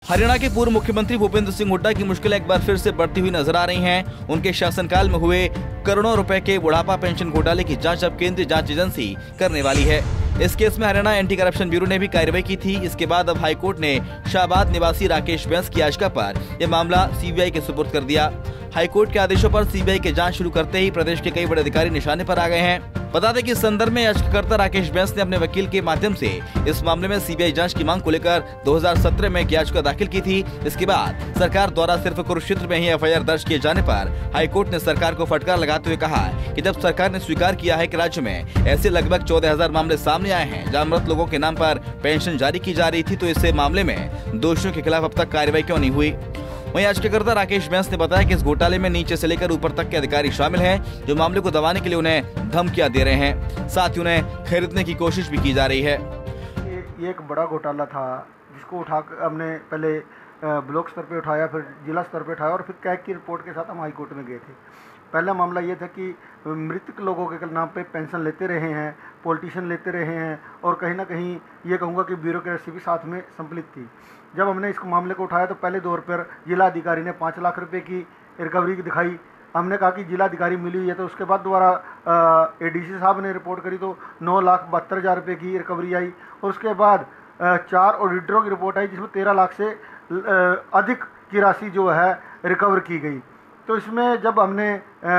हरियाणा के पूर्व मुख्यमंत्री भूपेंद्र सिंह हुड्डा की मुश्किलें एक बार फिर से बढ़ती हुई नजर आ रही हैं। उनके शासनकाल में हुए करोड़ों रुपए के बुढ़ापा पेंशन घोटाले की जांच अब केंद्रीय जांच एजेंसी करने वाली है। इस केस में हरियाणा एंटी करप्शन ब्यूरो ने भी कार्रवाई की थी। इसके बाद अब हाईकोर्ट ने शाहबाद निवासी राकेश बैंस की याचिका पर यह मामला सीबीआई के सुपुर्द कर दिया। हाईकोर्ट के आदेशों पर सीबीआई की जांच शुरू करते ही प्रदेश के कई बड़े अधिकारी निशाने पर आ गए हैं। बता दें कि इस संदर्भ में याचिकाकर्ता राकेश बैंस ने अपने वकील के माध्यम से इस मामले में सीबीआई जांच की मांग को लेकर 2017 में एक याचिका दाखिल की थी। इसके बाद सरकार द्वारा सिर्फ कुरुक्षेत्र में ही एफआईआर दर्ज किए जाने पर हाईकोर्ट ने सरकार को फटकार लगाते हुए कहा कि जब सरकार ने स्वीकार किया है कि राज्य में ऐसे लगभग 14,000 मामले सामने आए हैं जहां मृत लोगों के नाम पर पेंशन जारी की जा रही थी, तो इस मामले में दोषियों के खिलाफ अब तक कार्रवाई क्यों नहीं हुई। वहीं याचिकाकर्ता राकेश बैंस ने बताया कि इस घोटाले में नीचे से लेकर ऊपर तक के अधिकारी शामिल हैं, जो मामले को दबाने के लिए उन्हें धमकियां दे रहे हैं। साथ ही उन्हें खरीदने की कोशिश भी की जा रही है। ये एक बड़ा घोटाला था जिसको उठा हमने पहले ब्लॉक स्तर पे उठाया, फिर जिला स्तर पे उठाया और फिर कैग की रिपोर्ट के साथ हम हाई कोर्ट में गए थे। पहला मामला ये था कि मृतक लोगों के नाम पे पेंशन लेते रहे हैं, पॉलिटिशियन लेते रहे हैं और कहीं ना कहीं ये कहूँगा कि ब्यूरोक्रेसी भी साथ में सम्मिलित थी। जब हमने इस मामले को उठाया तो पहले दौर पर जिला अधिकारी ने 5 लाख रुपए की रिकवरी दिखाई। हमने कहा कि जिला अधिकारी मिली हुई है, तो उसके बाद दोबारा एडीसी साहब ने रिपोर्ट करी तो 9,72,000 रुपये की रिकवरी आई और उसके बाद 4 ऑडिटरों की रिपोर्ट आई जिसमें 13 लाख से अधिक की राशि जो है रिकवर की गई। तो इसमें जब हमने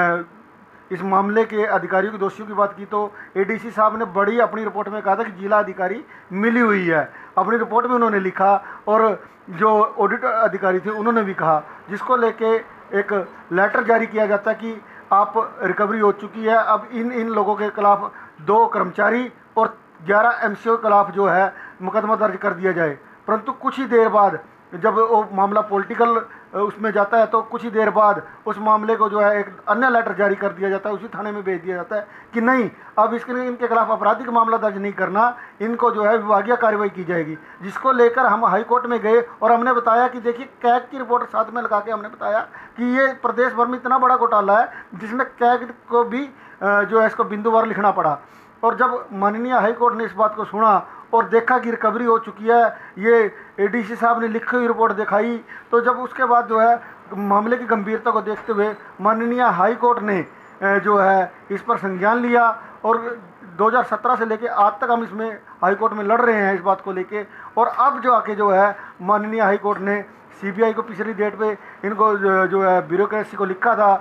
इस मामले के अधिकारियों की दोषियों की बात की तो एडीसी साहब ने बड़ी अपनी रिपोर्ट में कहा था कि जिला अधिकारी मिली हुई है। अपनी रिपोर्ट में उन्होंने लिखा और जो ऑडिट अधिकारी थे उन्होंने भी कहा, जिसको लेके एक लेटर जारी किया जाता कि आप रिकवरी हो चुकी है। अब इन लोगों के खिलाफ 2 कर्मचारी और 11 एमसीओ के खिलाफ जो है मुकदमा दर्ज कर दिया जाए। परंतु कुछ ही देर बाद जब वो मामला पॉलिटिकल उसमें जाता है तो कुछ ही देर बाद उस मामले को जो है एक अन्य लेटर जारी कर दिया जाता है, उसी थाने में भेज दिया जाता है कि नहीं, अब इनके खिलाफ आपराधिक मामला दर्ज नहीं करना, इनको जो है विभागीय कार्रवाई की जाएगी। जिसको लेकर हम हाई कोर्ट में गए और हमने बताया कि देखिए कैग की रिपोर्ट साथ में लगा के हमने बताया कि ये प्रदेश भर में इतना बड़ा घोटाला है जिसमें कैग को भी जो है इसको बिंदुवार लिखना पड़ा। और जब माननीय हाई कोर्ट ने इस बात को सुना और देखा कि रिकवरी हो चुकी है, ये एडीसी साहब ने लिखी हुई रिपोर्ट दिखाई, तो जब उसके बाद जो है मामले की गंभीरता को देखते हुए माननीय हाई कोर्ट ने जो है इस पर संज्ञान लिया और 2017 से लेके आज तक हम इसमें हाई कोर्ट में लड़ रहे हैं इस बात को लेके। और अब जो आके जो है माननीय हाई कोर्ट ने सीबीआई को पिछली डेट पे इनको जो है ब्यूरोक्रेसी को लिखा था,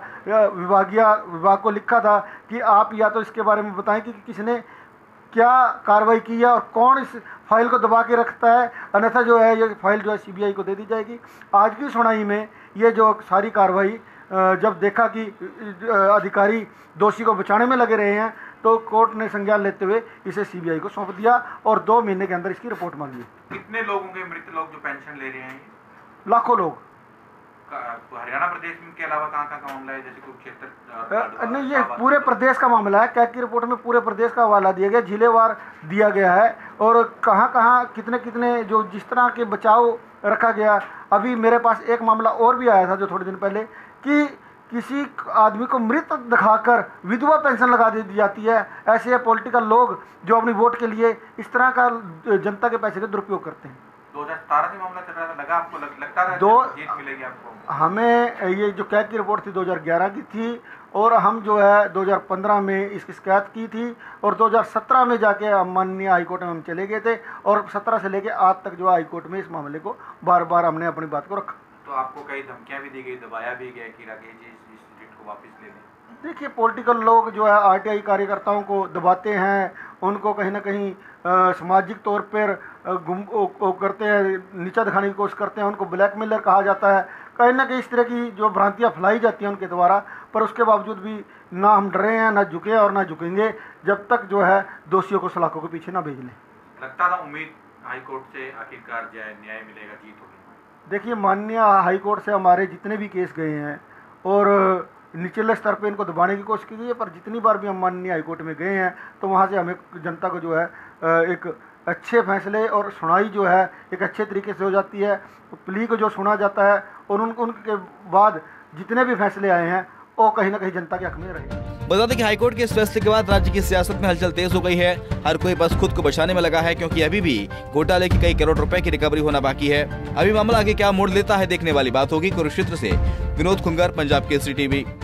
विभाग को लिखा था कि आप या तो इसके बारे में बताएं कि किसने क्या कार्रवाई की है और कौन इस फाइल को दबा के रखता है, अन्यथा जो है ये फाइल जो है सीबीआई को दे दी जाएगी। आज की सुनवाई में ये जो सारी कार्रवाई जब देखा कि अधिकारी दोषी को बचाने में लगे रहे हैं तो कोर्ट ने संज्ञान लेते हुए इसे सीबीआई को सौंप दिया और 2 महीने के अंदर इसकी रिपोर्ट मांगी। कितने लोगों के मृत लोग जो पेंशन ले रहे हैं? लाखों लोग। हरियाणा प्रदेश में के अलावा कहाँ का मामला है, जैसे कुरुक्षेत्र? नहीं, ये पूरे प्रदेश का मामला है। कैग की रिपोर्ट में पूरे प्रदेश का हवाला दिया गया, जिलेवार दिया गया है और कहाँ कहाँ कितने कितने जो जिस तरह के बचाव रखा गया। अभी मेरे पास एक मामला और भी आया था जो थोड़े दिन पहले कि किसी आदमी को मृत दिखाकर विधवा पेंशन लगा दी जाती है। ऐसे पॉलिटिकल लोग जो अपनी वोट के लिए इस तरह का जनता के पैसे का दुरुपयोग करते हैं। 2017 से मामला चल रहा था, लगा आपको लगता था जीत मिलेगी आपको? हमें ये जो कैग की रिपोर्ट थी 2011 की थी और हम जो है 2015 में इसकी शिकायत की थी और 2017 में जाके माननीय हाईकोर्ट में हम चले गए थे और 17 से लेके आज तक जो हाईकोर्ट में इस मामले को बार बार हमने अपनी बात को रखा। तो आपको कई धमकियां भी दी गई, दबाया भी गया कि राकेश जी इस सीट को वापस ले लें? देखिए, पॉलिटिकल लोग जो है आरटीआई कार्यकर्ताओं को दबाते हैं, उनको कहीं ना कहीं सामाजिक तौर पर करते हैं, नीचा दिखाने की कोशिश करते हैं, उनको ब्लैकमेलर कहा जाता है। कहीं ना कहीं इस तरह की जो भ्रांतियाँ फैलाई जाती हैं उनके द्वारा, पर उसके बावजूद भी ना हम डरे हैं, ना झुके और ना झुकेंगे जब तक जो है दोषियों को सलाखों के पीछे ना भेज लें। लगता था उम्मीद हाईकोर्ट से आखिरकार न्याय मिलेगा, जीत होगी? देखिए, माननीय हाईकोर्ट से हमारे जितने भी केस गए हैं और निचले स्तर पे इनको दबाने की कोशिश की गई है, पर जितनी बार भी हम माननीय हाईकोर्ट में गए हैं तो वहाँ से हमें जनता को जो है एक अच्छे फैसले और सुनाई जो है एक अच्छे तरीके से हो जाती है। प्ली को जो सुना जाता है और उनके बाद जितने भी फैसले आए हैं वो कहीं ना कहीं जनता के हक में रहे। बता दें कि हाईकोर्ट के इस फैसले के बाद राज्य की सियासत में हलचल तेज हो गई है। हर कोई बस खुद को बचाने में लगा है, क्योंकि अभी भी घोटाले की कई करोड़ रुपए की रिकवरी होना बाकी है। अभी मामला आगे क्या मोड़ लेता है देखने वाली बात होगी। कुरुक्षेत्र से विनोद खुंगर, पंजाब केसरी टीवी।